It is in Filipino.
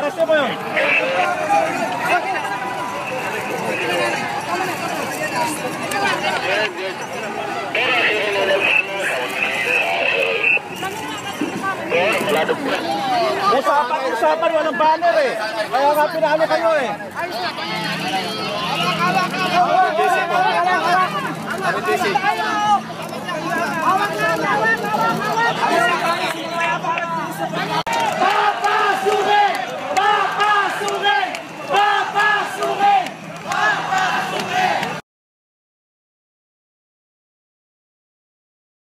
Kasi mo yun. Usapan, walang banner eh. Kaya nga pinali kayo eh. Hawak